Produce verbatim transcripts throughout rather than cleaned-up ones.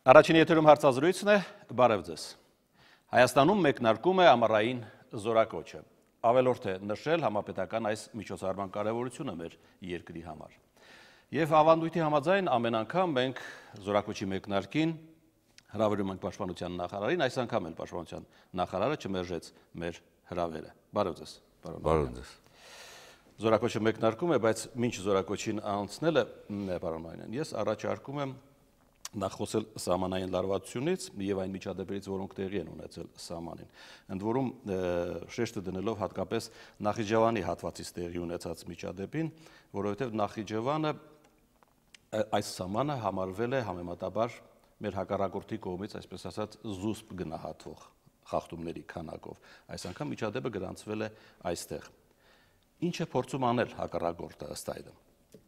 Առաջին եթերում հարցազրույցն է, բարև ձեզ։ Հայաստանում մեկնարկում է ամառային զորակոչը։ Ավելորդ է նշել համապետական այս միջոցառման կարևորությունը մեր երկրի համար։ Եվ ավանդույթի համաձայն ամեն անգամ մենք զորակոչի մեկնարկին հրավիրում ենք պաշտպանության նախարարին, այս անգամ էլ պաշտպանության նախարարը չմերժեց մեր հրավերը։ Բարև ձեզ, բարև ձեզ։ Զորակոչը մեկնարկում է, բայց մինչ զորակոչին անցնելը, պարոն Մանուկյան, ես առաջարկում եմ նախ խոսել սահմանային լարվածությունից եւ այն միջադեպերից, որոնք տեղի են ունեցել սահմանին։ Ընդ որում շեշտը դնելով հատկապես Նախիջևանի հատվածից տեղի ունեցած միջադեպին, որովհետեւ Նախիջևանը այս սահմանը համարվել է համեմատաբար մեր հակառակորդի կողմից, այսպես ասած, զուսպ գնահատվող խախտումների քանակով։ Այս անգամ միջադեպը գրանցվել է այստեղ։ Ինչ է փորձում անել հակառակորդը ըստ այդմ։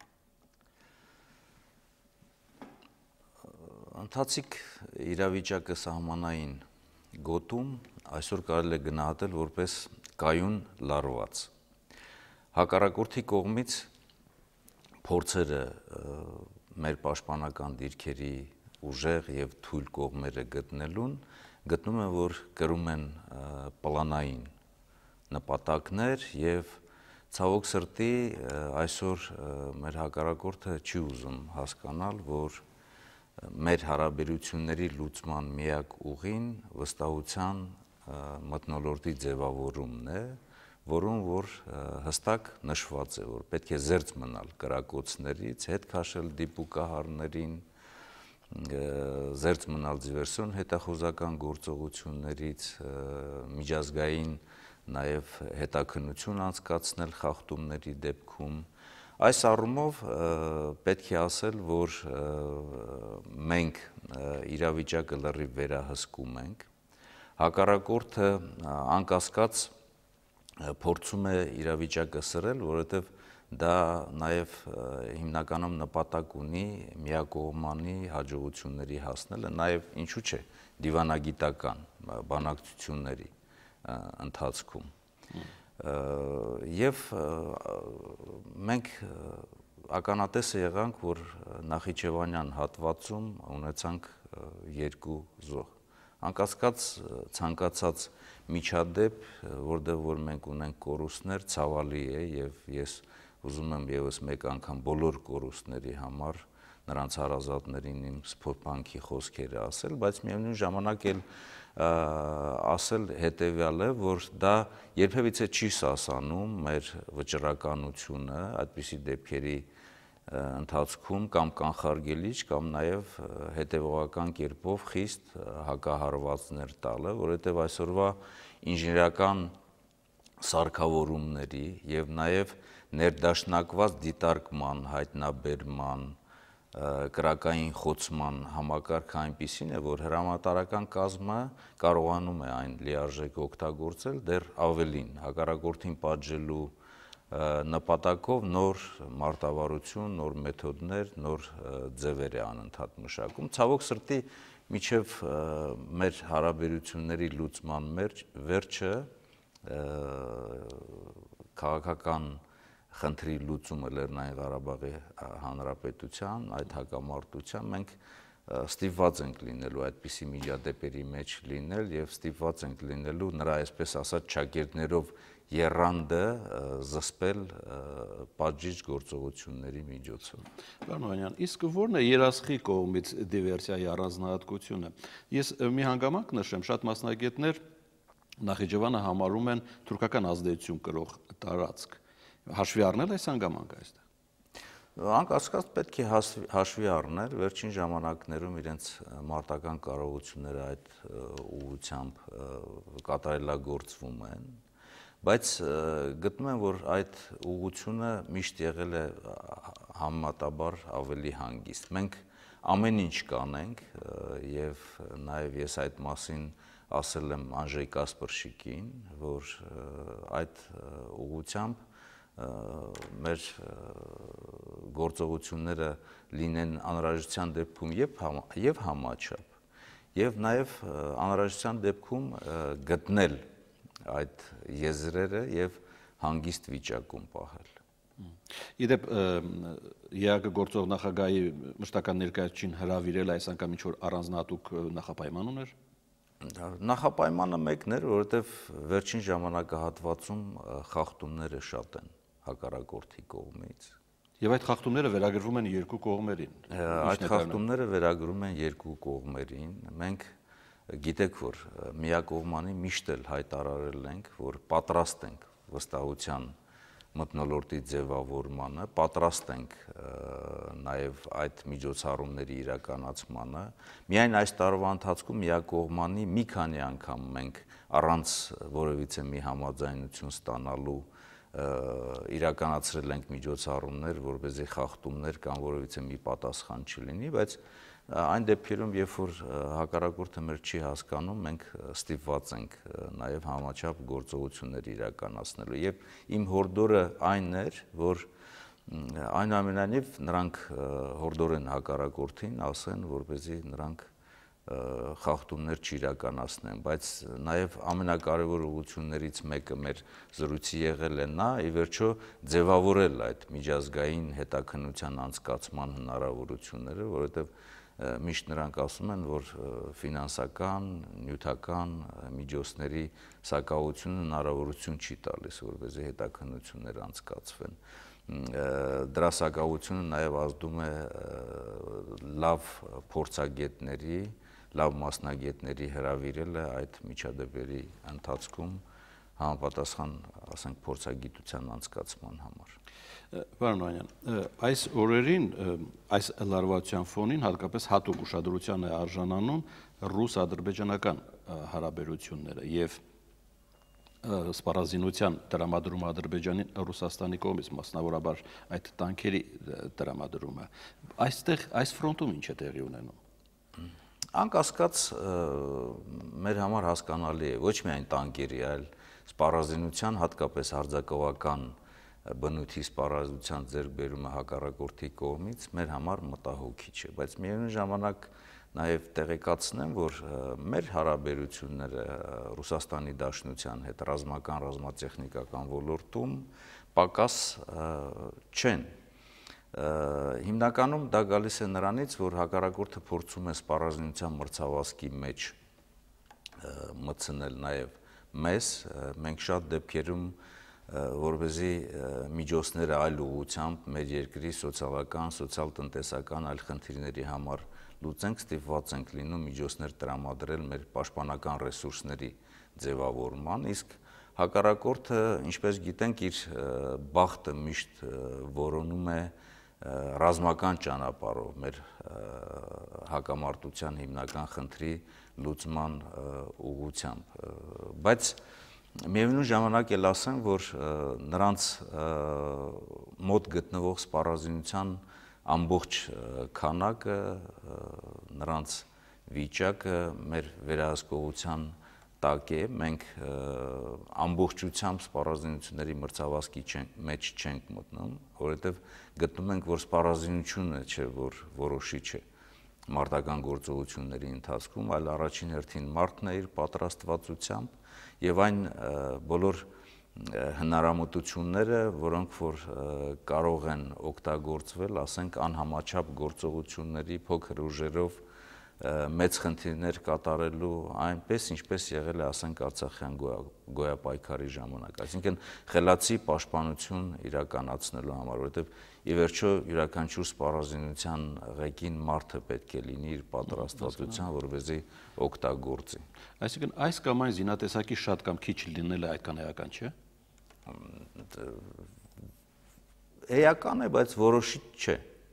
Ընթացիկ իրավիճակը սահմանային գոտում այսօր կարելի է գնահատել որպես կայուն լարված։ Հակառակորդի կողմից փորձերը մեր պաշտպանական դիրքերի ուժեղ եւ թույլ կողմերը գտնելուն գտնում են, որ կրում են պլանային նպատակներ եւ ցավոք սրտի այսօր մեր հակառակորդը չի ուզում հասկանալ, որ մեր հարաբերությունների լուծման միակ ուղին վստահության մթնոլորտի ձևավորումն է, որում որ հստակ նշված է, որ պետք է զերծ մնալ կրակոցներից, հետ քաշել դիպուկահարներին, զերծ մնալ դիվերսիոն հետախուզական գործողություններից, միջազգային նաև հետաքննություն անցկացնել խախտումների դեպքում։ Այս առումով պետք է ասել, որ մենք իրավիճակը լրիվ վերահսկում ենք, հակառակորդը անկասկած փորձում է իրավիճակը սրել, որովհետև դա նաև հիմնականում նպատակ ունի միակողմանի հաջողությունների հասնելը, նաև ինչու՞ չէ դիվանագիտական բանակցությունների ընթացքում։ Եվ մենք ականատես եղանք, որ Նախիջևանյան հատվածում ունեցանք երկու զոհ։ Անկասկած ցանկացած միջադեպ, որտեղ որ մենք ունենք կորուստներ, ցավալի է եւ ես ուզում եմ եւս մեկ անգամ բոլոր կորուստների համար նրանց հարազատներին իմ սփոփանքի խոսքերը ասել, բայց միևնույն ժամանակ էլ ասել հետեւյալը, որ դա երբևիցե չի սասանում մեր վճռականությունը այդպիսի դեպքերի ընթացքում կամ կանխարգելիչ կամ նաև հետևողական կերպով խիստ հակահարվածներ տալը, որովհետև այսօրվա ինժեներական սարքավորումների եւ նաև ներդաշնակված դիտարկման, հայտնաբերման, կրակային խոցման համակարգը այնպիսին է, որ հրամանատարական կազմը կարողանում է այն լիարժեք օգտագործել, դեռ ավելին հակառակորդին պատժելու նպատակով նոր մարտավարություն, նոր մեթոդներ, նոր ձևեր է անընդհատ մշակում։ Ցավոք սրտի միջև մեր հարաբերությունների լուծման վերջը քաղաքական խնդրի լուծումը Լեռնային Ղարաբաղի Հանրապետության, այդ հակամարտության մենք ստիպված ենք լինելու այդպիսի միջադեպերի մեջ լինել եւ ստիպված ենք լինելու նրա այսպես ասած ճակերտներով եռանդը զսպել պատժիչ գործողությունների միջոցով։ Պարոն Մանուկյան, իսկ ո՞րն է երասխի կողմից դիվերսիայի առանձնահատկությունը։ Ես մի հանգամանք նշեմ, շատ մասնագետներ Նախիջևանը համարում են թուրքական ազդեցություն կրող տարածք։ Հաշվի առնել այս հանգամանքը այստեղ։ Անկասկած պետք է հաշվի առնել, վերջին ժամանակներում իրենց մարտական կարողությունները այդ ուղղությամբ կատարելագործվում են, բայց գտնում եմ, որ այդ ուղղությունը միշտ եղել է համեմատաբար ավելի հանգիստ։ Մենք ամեն ինչ կանենք եւ նաեւ ես այդ մասին ասել եմ Անժեյ Կասպրշիկին, որ այդ ուղղությամբ մեր գործողությունները լինեն անհրաժեշտության դեպքում եւ համաչափ եւ նաեւ անհրաժեշտության դեպքում գտնել այդ եզրերը եւ հանգիստ վիճակում պահել։ Իդեպ ԵԱԿ գործող նախագահի մշտական ներկայացուցիչին հրավիրել այս անգամ ինչ որ առանձնահատուկ նախապայման ուներ։ Նախապայմանը մեկն էր, որովհետև վերջին ժամանակահատվածում խախտումները շատ են հակառակորդի կողմից։ Եվ այդ խախտումները վերագրվում են երկու կողմերին։ Այդ խախտումները վերագրում են երկու կողմերին։ Մենք գիտեք, որ միակողմանի միշտ էլ հայտարարել ենք, որ պատրաստ ենք վստահության մթնոլորտի ձևավորմանը, պատրաստ ենք նաև այդ միջոցառումների իրականացմանը։ Միայն այս տարվա ընթացքում միակողմանի մի քանի անգամ մենք առանց որևիցե մի համաձայնություն ստանալու իրականացրել ենք միջոցառումներ, որպեսզի խախտումներ կամ որևիցե մի պատասխան չլինի, բայց այն դեպքերում, երբ որ հակառակորդը մեր չի հասկանում, մենք ստիպված ենք նաև համաչափ գործողություններ իրականացնելու։ Եվ իմ հորդորը այն էր, որ այնուամենայնիվ նրանք հորդորեն հակառակորդին, ասեն, որպեսզի նրանք խախտումներ չիրականացնեն, բայց նաև ամենակարևոր ուղղություններից մեկը մեր զրույցի եղել է նա, ի վերջո ձևավորել այդ միջազգային հետաքննության անցկացման հնարավորությունները, որովհետև միշտ նրանք ասում են, որ ֆինանսական, նյութական միջոցների սակավությունը հնարավորություն չի տալիս, որպեսզի հետաքննություններ անցկացվեն։ Դրա սակավությունը նաև ազդում է լավ փորձագետների, լավ մասնագետների հրավիրելը այդ միջադեպերի ընթացքում համապատասխան, ասենք, փորձագիտության անցկացման համար։ Պարոն Օհանյան, այս օրերին այս լարվածության ֆոնին հատկապես հատուկ ուշադրության է արժանանում ռուս-ադրբեջանական հարաբերությունները եւ սպառազինության տրամադրումը Ադրբեջանին Ռուսաստանի կողմից, մասնավորաբար այդ տանկերի տրամադրումը։ Այստեղ այս ֆրոնտում ինչ է տեղի ունենում։ Անկասկած մեր համար հասկանալի է ոչ միայն տանկերի, այլ սպառազինության, հատկապես հարձակողական բնույթի սպառազինության ձեռքբերումը հակառակորդի կողմից մեր համար մտահոգիչ է, բայց միևնույն ժամանակ նաև տեղեկացնեմ, որ մեր հարաբերությունները Ռուսաստանի Դաշնության հետ ռազմական, ռազմատեխնիկական ոլորտում պակաս չեն։ Հիմնականում դա գալիս է նրանից, որ հակառակորդը փորձում է սպառազինության մրցավազքի մեջ մտցնել նաև մեզ, մենք շատ դեպքերում որպեսզի միջոցները այլ ուղղությամբ մեր երկրի սոցիալական, սոցիալ-տնտեսական այլ խնդիրների համար լուծենք, ստիպված ենք լինում միջոցներ տրամադրել մեր պաշտպանական ռեսուրսների ձևավորման, իսկ հակառակորդը, ինչպես գիտենք, իր բախտը միշտ որոնում է ռազմական ճանապարհով մեր հակամարտության հիմնական խնդրի լուծման ուղղությամբ, բայց միևնույն ժամանակ էլ ասեմ, որ նրանց մոտ գտնվող սպառազինության ամբողջ քանակը, նրանց վիճակը մեր վերահսկողության տակ է, մենք ամբողջությամբ սպառազինությունների մրցավազքի մեջ չենք մտնում, որովհետև գտնում ենք, որ սպառազինությունը չէ, որ որոշիչ է մարտական գործողությունների ընթացքում, այլ առաջին հերթին մարդն է իր պատրաստվածությամբ եւ այն բոլոր հնարամտությունները, որոնք որ կարող են օգտագործվել, ասենք, անհամաչափ գործողությունների փոքր ուժերով մեծ խնդիրներ կատարելու այնպես, ինչպես եղել է, ասենք, Արցախյան գոյապայքարի ժամանակ, այսինքն խելացի պաշտպանություն իրականացնելու համար, որովհետև ի վերջո յուրաքանչյուր սպառազինության ղեկին մարդը պետք է լինի իր պատրաստվածության, որպեսզի օգտագործի։ Այսինքն այս կամ այն զինատեսակի շատ կամ քիչ լինելը այդքան էական չէ։ Էական է, բայց որոշիչ չէ,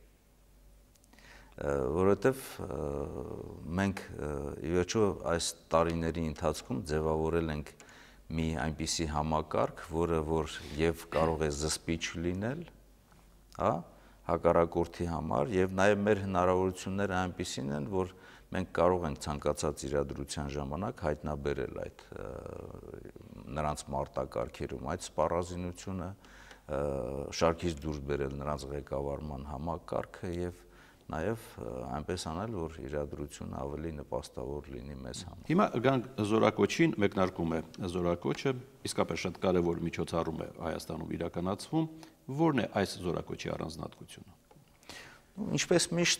որովհետև մենք ի վերջո այս տարիների ընթացքում ձևավորել ենք մի այնպիսի համակարգ, որը որ եւ կարող է զսպիչ լինել, հա, հակառակորդի համար, եւ նաեւ մեր հնարավորությունները այնպիսին են, որ մենք կարող ենք ցանկացած իրադրության ժամանակ հայտնաբերել այդ նրանց մարտակարգերում այդ սպառազինությունը, շարքից դուրս բերել նրանց ղեկավարման համակարգը եւ նաև այնպես անել, որ իրադրությունը ավելի նպաստավոր լինի մեզ համար։ Հիմա գանք զորակոչին, մեկնարկում է զորակոչը, իսկապես շատ կարևոր միջոցառում է Հայաստանում իրականացվում, որն է այս զորակոչի առանձնահատկությունը։ Ինչպես միշտ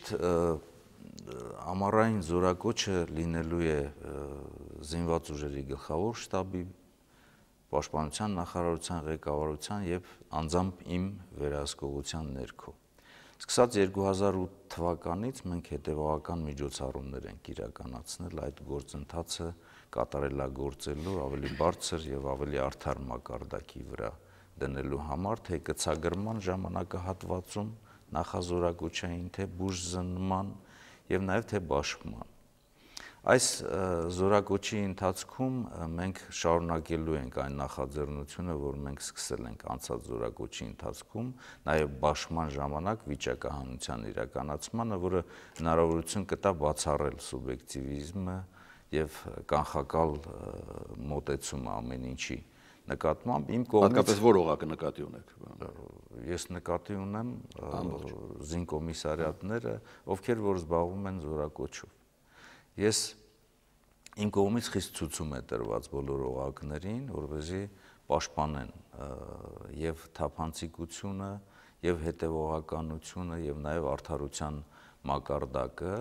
ամառային զորակոչը լինելու է զինված ուժերի գլխավոր շտաբի, պաշտպանության նախարարության ղեկավարության եւ անձամբ իմ վերահսկողության ներքո։ Սկսած երկու հազար ութ թվականից մենք հետևողական միջոցառումներ ենք իրականացնել այդ գործընթացը կատարելագործելու ավելի բարձր եւ ավելի արդար մակարդակի վրա դնելու համար, թե կցագրման ժամանակահատվածում նախազորակոչային, թե բուժզննման եւ նաեւ թե բաշխման։ Այս զորակոչի ընթացքում մենք շարունակելու ենք այն նախաձեռնությունը, որ մենք սկսել ենք անցած զորակոչի ընթացքում, նաև բաշխման ժամանակ վիճակահանության իրականացմանը, որը հնարավորություն կտա բացառել սուբյեկտիվիզմը եւ կանխակալ մոտեցումը ամեն ինչի նկատմամբ իմ կողմից հատկապես որ օղակը նկատի ունեք։ Ես նկատի ունեմ զինկոմիսարիատները, ովքեր որ զբաղվում են զորակոչով։ Ես իմ կողմից խիստ ցուցում է տրված բոլոր օղակներին, որպեսզի պաշտպանեն եւ թափանցիկությունը, եւ հետեւողականությունը, եւ նաեւ արդարության մակարդակը,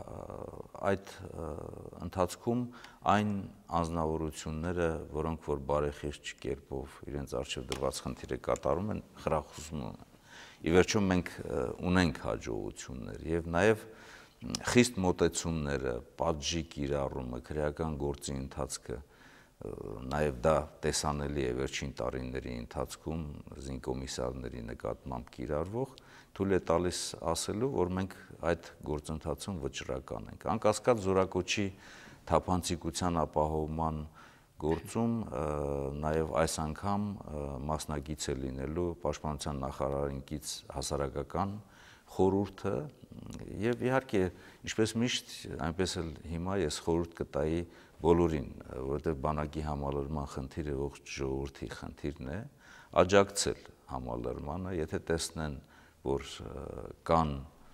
այդ ընթացքում այն անձնավորությունները, որոնք որ բարեխիղճ կերպով իրենց արժեվ դրված խնդիրը կատարում են, խրախուսում են։ Ի վերջո մենք ունենք հաջողություններ եւ նաեւ խիստ մոտեցումները, պատժի կիրառումը, քրեական գործի ընթացքը, նաև դա տեսանելի է վերջին տարիների ընթացքում զինկոմիսարների նկատմամբ կիրառվող, թույլ է տալիս ասելու, որ մենք այդ գործընթացում վճռական ենք։ Անկասկած զորակոչի թափանցիկության ապահովման գործում նաև այս անգամ մասնակից է լինելու պաշտպանության նախարարինքից հասարակական խորհուրդը եւ իհարկե ինչպես միշտ այնպես էլ հիմա ես խորհուրդ կտայի բոլորին, որովհետեւ բանակի համալրման խնդիրը ողջ ժողովրդի խնդիրն է, աջակցել համալրմանը, եթե տեսնեն, որ կան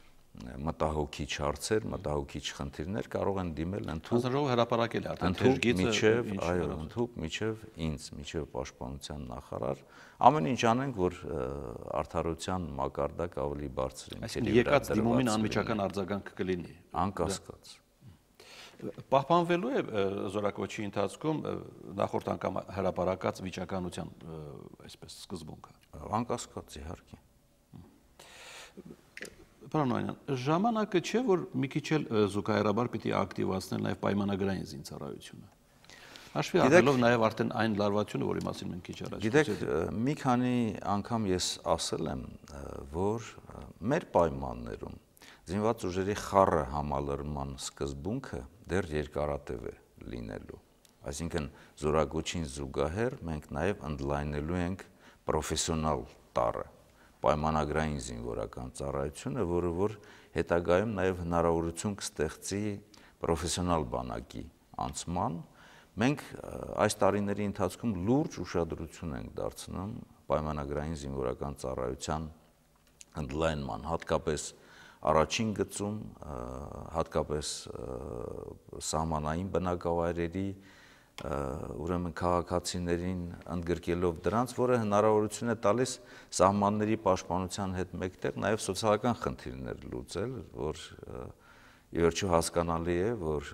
մտահոգիչ հարցեր, մտահոգիչ խնդիրներ, կարող են դիմել ընդհանուր հանրահավաք հրապարակել արդեն թեժգիծը, այո, ընդհանուր միջև ինձ, միջև պաշտպանության նախարար, ամեն ինչ անենք, որ արդարության մակարդակ ավելի բարձր լինի։ Այսինքն եկած դիմումին անմիջական արձագանք կլինի։ Անկասկած։ Պահպանվելու է զորակոչի ընթացքում նախորդ անգամ հրապարակած վիճականության այսպես սկզբունքը։ Անկասկած, իհարկե։ Պարոն Օհանյան, ժամանակը չէ, որ մի քիչ էլ զուգահեռաբար պիտի ակտիվացնել նաև պայմանագրային զինծառայությունը։ Հաշվի առնելով նաև արդեն այն լարվածությունը, որի մասին մենք քիչ առաջ Գիտեք, մի քանի անգամ ես ասել եմ, որ մեր պայմաններում զինված ուժերի խառը համալրման սկզբունքը դեռ երկարատև է լինելու։ Այսինքն զորակոչին զուգահեռ մենք նաև ընդլայնելու ենք պրոֆեսիոնալ տարը, պայմանագրային զինվորական ծառայությունը, որը որ հետագայում նաև հնարավորություն կստեղծի պրոֆեսիոնալ բանակի անցման։ Մենք այս տարիների ընթացքում լուրջ ուշադրություն ենք դարձնում պայմանագրային զինվորական ծառայության ընդլայնման, հատկապես առաջին գծում, հատկապես սահմանային բնակավայրերի, ուրեմն քաղաքացիներին ընդգրկելով դրանց, որը հնարավորություն է տալիս սահմանների պաշտպանության հետ մեկտեղ նաև սոցիալական խնդիրներ լուծել, որ ի վերջո հասկանալի է, որ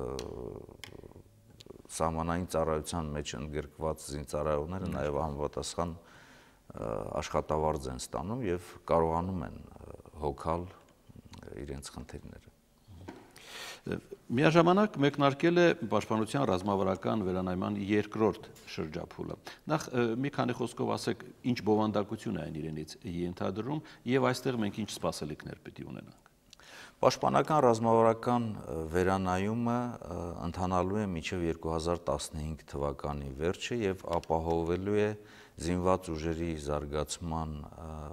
սահմանային ծառայության մեջ ընդգրկված զինծառայողները նաև համապատասխան աշխատավարձ են ստանում եւ կարողանում են հոգալ իրենց խնդիրները։ Միաժամանակ մեկնարկել է պաշտպանության ռազմավարական վերանայման երկրորդ շրջափուլը։ Նախ մի քանի խոսքով ասեք, ինչ բովանդակություն է այն իրենից ենթադրում եւ այստեղ մենք ինչ սպասելիքներ պիտի ունենանք։ Պաշտպանական ռազմավարական վերանայումը ընթանալու է մինչև երկու հազար տասնհինգ թվականի վերջը եւ ապահովելու է զինված ուժերի զարգացման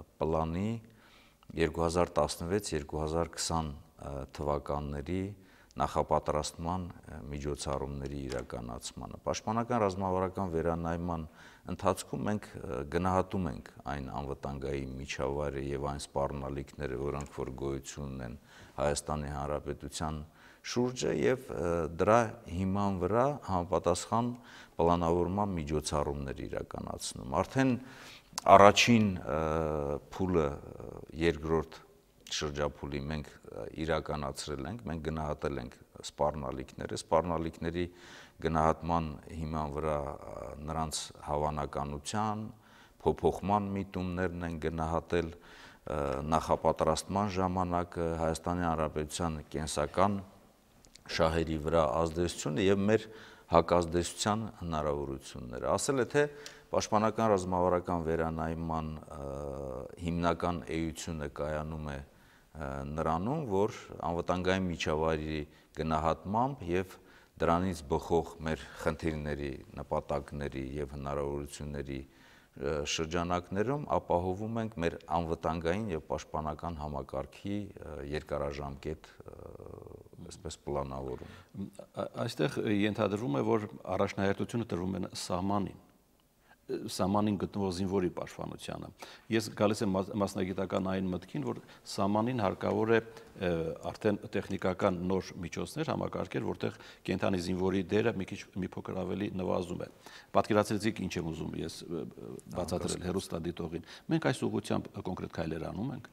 պլանի երկու հազար տասնվեց երկու հազար քսան թվականների նախապատրաստման միջոցառումների իրականացմանը։ Պաշտպանական ռազմավարական վերանայման ընթացքում մենք գնահատում ենք այն անվտանգային միջավայրը եւ այն սպառնալիքները, որոնք որ գոյություն ունեն Հայաստանի Հանրապետության շուրջը եւ դրա հիման վրա համապատասխան պլանավորման միջոցառումներ իրականացնում։ Արդեն առաջին փուլը երկրորդ շրջափուլի մենք իրականացրել ենք, մենք գնահատել ենք սպառնալիքները, սպառնալիքների գնահատման հիման վրա նրանց հավանականության, փոփոխման միտումներն են գնահատել, նախապատրաստման ժամանակը, Հայաստանի Հանրապետության կենսական շահերի վրա ազդեցությունը եւ մեր հակազդեցության հնարավորությունները։ Ասել է, թե պաշտպանական ռազմավարական վերանայման հիմնական էությունը կայանում է նրանում, որ անվտանգային միջավայրի գնահատմամբ եւ դրանից բխող մեր խնդիրների, նպատակների եւ հնարավորությունների շրջանակներում ապահովում ենք մեր անվտանգային եւ պաշտպանական համակարգի երկարաժամկետ այսպես պլանավորում։ Այստեղ ենթադրվում է, որ առաջնահերթությունը տրվում է սահմանին, սահմանին գտնվող զինվորի պաշտպանությանը։ Ես գալիս եմ մասնագիտական այն մտքին, որ սահմանին հարկավոր է արդեն տեխնիկական նոր միջոցներ համակարգել, որտեղ կենթանի զինվորի դերը մի քիչ մի փոքր ավելի նվազում է։ Պատկերացրեցիք ինչ եմ ուզում ես բացատրել հեռուստադիտողին։ Մենք այս ուղղությամբ կոնկրետ քայլեր անում ենք։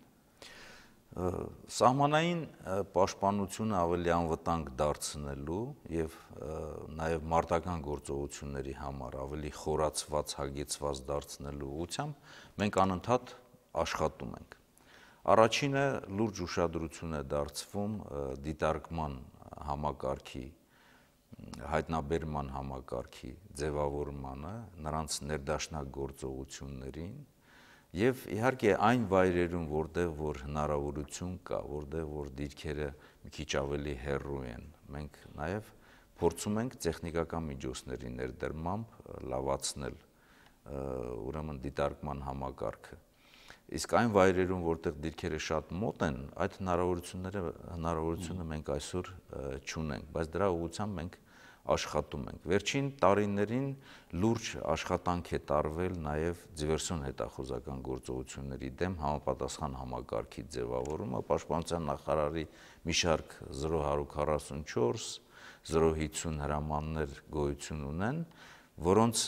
Սահմանային պաշտպանությունը ավելի անվտանգ դարձնելու եւ նաեւ մարտական գործողությունների համար ավելի խորացված, հագեցված դարձնելու ուղղությամբ մենք անընդհատ աշխատում ենք։ Առաջինը լուրջ ուշադրություն է դարձվում դիտարկման համակարգի, հայտնաբերման համակարգի ձևավորմանը, նրանց ներդաշնակ գործողություններին եւ իհարկե այն վայրերում, որտեղ որ հնարավորություն կա, որտեղ որ դիրքերը մի քիչ ավելի հեռու են, մենք նաեւ փորձում ենք տեխնիկական միջոցների ներդրմամբ լավացնել ուրեմն դիտարկման համակարգը։ Իսկ այն վայրերում, որտեղ դիրքերը շատ մոտ են, այդ հնարավորությունները հնարավորությունը մենք այսօր չունենք, բայց դրա ուղղությամբ մենք աշխատում ենք։ Վերջին տարիներին լուրջ աշխատանք է տարվել նաև դիվերսիոն հետախուզական գործողությունների դեմ համապատասխան համակարգի ձևավորումը, պաշտպանության նախարարի մի շարք զրո հարյուր քառասունչորս, զրո հինգսուն հրամաններ գոյություն ունեն, որոնց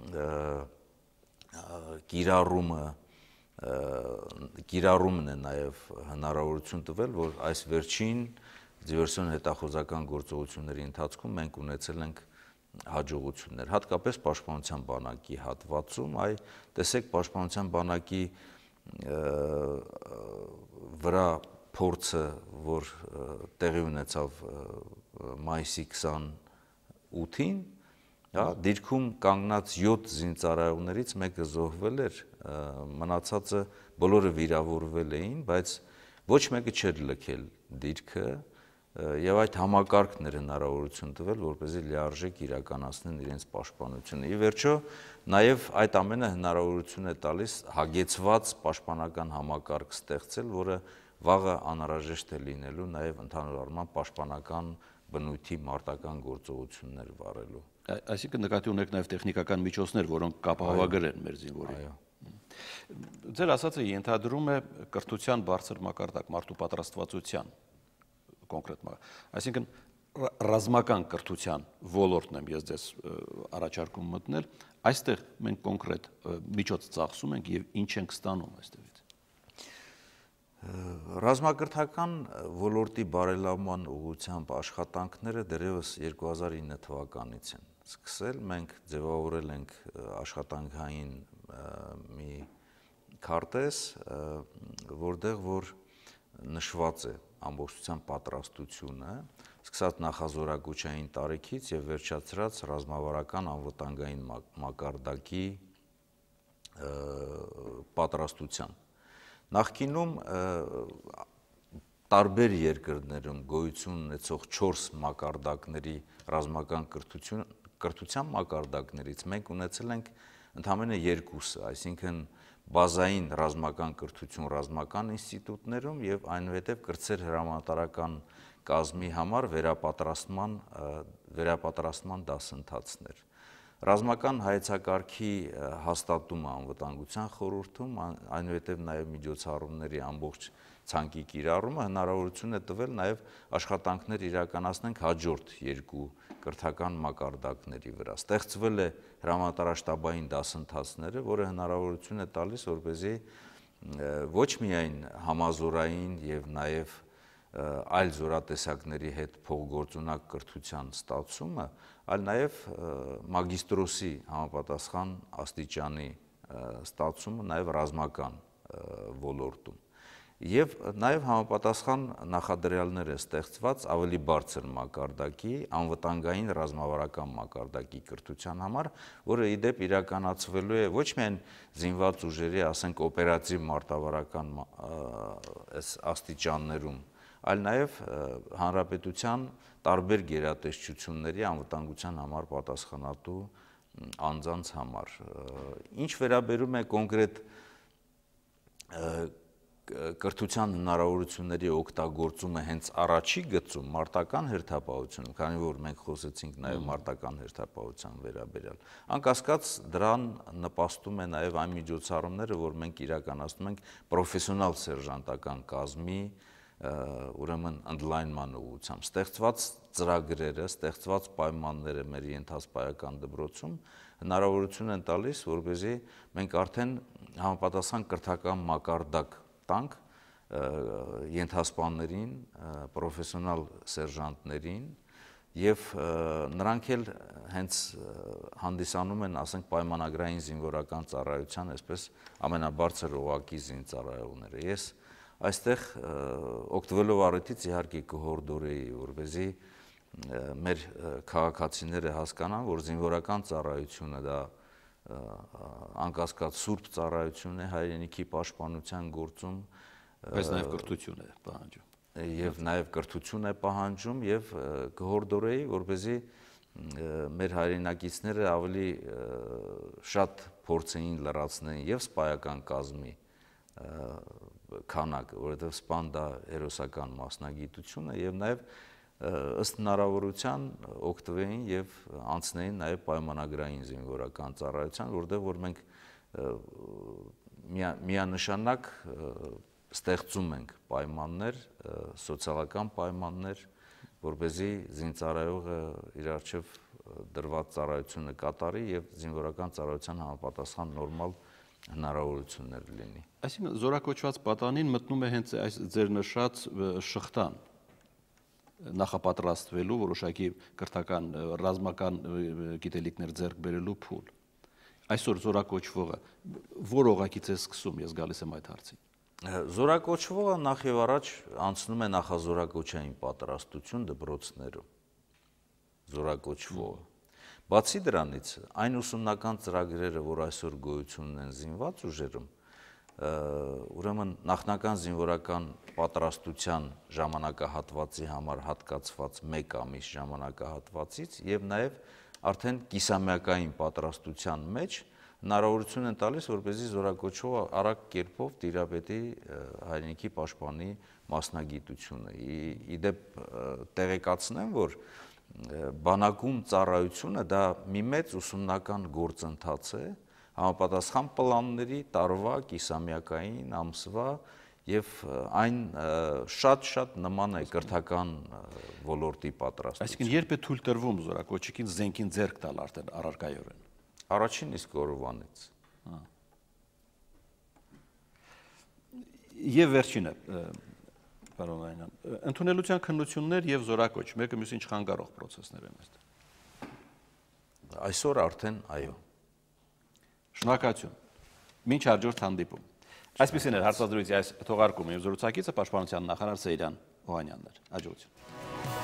կիրառումը կիրառումն է նաև հնարավորություն տվել, որ այս վերջին դիվերսիոն հետախուզական գործողությունների ընթացքում մենք ունեցել ենք հաջողություններ, հատկապես պաշտպանության բանակի հատվածում, այ տեսեք պաշտպանության բանակի վրա փորձը, որ տեղի ունեցավ մայիսի քսանութին, դիրքում կանգնած յոթ զինծառայողներից մեկը զոհվել էր, մնացածը բոլորը վիրավորվել էին, բայց ոչ մեկը չէր լքել դիրքը եւ այդ համակարգն էր հնարավորություն տվել, որպեսզի լիարժեք իրականացնեն իրենց պաշտպանությունը։ Ի վերջո, նաեւ այդ ամենը հնարավորություն է տալիս հագեցված պաշտպանական համակարգ ստեղծել, որը վաղը անհրաժեշտ է լինելու նաեւ ընդհանուր առմամբ պաշտպանական բնույթի մարտական գործողություններ վարելու։ Այսինքն նկատի ունեք նաեւ տեխնիկական միջոցներ, որոնք կապահովագրեն մեր զինվորին։ Ձեր ասածը ենթադրում է կրթության բարձր մակարդակ, մարդու պատրաստվածության կոնկրետ մա։ Այսինքն ռազմական կրթության ոլորտն եմ ես ձեզ առաջարկում մտնել, այստեղ մենք կոնկրետ միջոց ծախսում ենք եւ ինչ ենք ստանում այստեղից։ Ռազմակրթական ոլորտի բարելավման ուղղությամբ աշխատանքները դեռևս երկու հազար ինը թվականից են սկսել, մենք ձևավորել ենք աշխատանքային մի քարտեզ, որտեղ որ նշված է ամբողջությամբ պատրաստությունը, սկսած նախազորակոչային տարիքից եւ վերջացրած ռազմավարական անվտանգային մակարդակի պատրաստությամբ։ Նախկինում տարբեր երկրներում գոյություն ունեցող չորս մակարդակների ռազմական կրթություն կրթության մակարդակներից մենք ունեցել ենք ընդամենը երկուսը, այսինքն բազային ռազմական կրթություն ռազմական ինստիտուտներում եւ այնուհետեւ կրտսեր հրամանատարական կազմի համար վերապատրաստման վերապատրաստման դասընթացներ։ Ռազմական հայեցակարգի հաստատումը անվտանգության խորհրդում, այնուհետև նաև միջոցառումների ամբողջ ցանկի կիրառումը հնարավորություն է տվել նաև աշխատանքներ իրականացնենք հաջորդ երկու կրթական մակարդակների վրա։ Ստեղծվել է հրամանատարաշտաբային դասընթացները, որը հնարավորություն է տալիս, որպեսզի ոչ միայն համազորային եւ նաև այլ զորատեսակների հետ փոխգործունակ կրթության ստացումը, այլ նաև մագիստրոսի համապատասխան աստիճանի ստացումը նաև ռազմական ոլորտում։ Եվ նաև համապատասխան նախադրյալներ է ստեղծված ավելի բարձր մակարդակի, անվտանգային ռազմավարական մակարդակի կրթության համար, որը ի դեպ իրականացվելու է ոչ միայն զինված ուժերի, ասենք օպերատիվ մարտավարական աստիճաններում, այլ նաև հանրապետության տարբեր գերատեսչությունների անվտանգության համար պատասխանատու անձանց համար։ Ինչ վերաբերում է կոնկրետ կրթության հնարավորությունների օգտագործումը հենց առաջի գծում մարտական հերթապահությունում, քանի որ մենք խոսեցինք նաև մարտական հերթապահության վերաբերյալ, անկասկած դրան նպաստում է նաև այն միջոցառումները, որ մենք իրականացնում ենք պրոֆեսիոնալ սերժանտական կազմի ուրեմն ընդլայնման ուղղությամբ, ստեղծված ծրագրերը, ստեղծված պայմանները մեր ենթասպայական դպրոցում հնարավորություն են տալիս, որպեսզի մենք արդեն համապատասխան կրթական մակարդակ տանք ենթասպաներին, պրոֆեսիոնալ սերժանտներին եւ նրանք էլ հենց հանդիսանում են, ասենք, պայմանագրային զինվորական ծառայության, այսպես ամենաբարձր օղակի զինծառայողները։ Ես այստեղ օգտվելով առիթից իհարկե կհորդորեի, որպեսզի մեր քաղաքացիները հասկանան, որ զինվորական ծառայությունը դա անկասկած սուրբ ծառայություն է հայրենիքի պաշտպանության գործում, բայց նաև կրթություն է պահանջում։ Եվ նաև կրթություն է պահանջում եւ կհորդորեի, որպեսզի մեր հայրենակիցները ավելի շատ փորձեին լրացնեն եւ սպայական կազմի քանակը, որովհետեւ սպան դա հերոսական մասնագիտություն է եւ նաև ըստ հնարավորության օգտվեին եւ անցնեին նաև պայմանագրային զինվորական ծառայության, որտեղ որ մենք միանշանակ ստեղծում ենք պայմաններ, սոցիալական պայմաններ, որպեսզի զինծառայողը իր առջև դրված ծառայությունը կատարի եւ զինվորական ծառայության համապատասխան նորմալ հնարավորություններ լինի։ Այսինքն զորակոչված պատանին մտնում է հենց այս ձեր նշած շղթան նախապատրաստվելու, որոշակի կրթական ռազմական գիտելիքներ ձեռք բերելու փուլ։ Այսօր զորակոչվողը որ օղակից է սկսում, ես գալիս եմ այդ հարցին։ Զորակոչվողը նախ եւ առաջ անցնում է նախազորակոչային պատրաստություն դպրոցներում։ Զորակոչվողը։ Բացի դրանից, այն ուսումնական ծրագրերը, որ այսօր գոյություն ունեն զինված ուժերում, ուրեմն նախնական զինվորական պատրաստության ժամանակահատվածի համար հատկացված մեկ ամիս ժամանակահատվածից եւ նաեւ արդեն կիսամյակային պատրաստության մեջ հնարավորություն են տալիս, որպեսզի զորակոչվողը արագ կերպով տիրապետի հայրենիքի պաշտպանի մասնագիտությունը։ Իդեպ տեղեկացնեմ, որ բանակում ծառայությունը դա մի մեծ ուսումնական գործընթաց է, համապատասխան պլանների տարվա, կիսամյակային, ամսվա եւ այն շատ-շատ նման է կրթական ոլորտի պատրաստություն։ Այսինքն երբ է թույլ տրվում զորակոչիկին զենքին ձեռք տալ արդեն առարկայորեն։ Առաջին իսկ օրվանից։ Եվ վերջինը, պարոն Վանյան, ընդունելության քննություններ եւ զորակոչ, մեկը մյուսին չխանգարող process-ներ են այստեղ։ Այսօր արդեն այո։ Շնորհակալություն։ Մինչ հաջորդ հանդիպում։ Այսպեսին էր հարցազրույցի այս թողարկումը եւ զրուցակիցը պաշտպանության նախարար Սեյրան Օհանյանն էր։ Հաջողություն։